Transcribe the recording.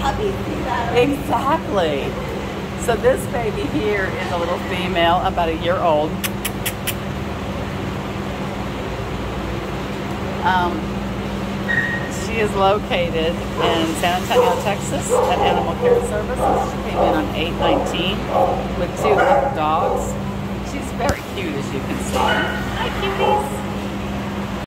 puppies do that. Exactly. So this baby here is a little female, about a year old. She is located in San Antonio, Texas at Animal Care Services. She came in on 8/19 with 2 little dogs. She's very cute, as you can see. Hi, cuties.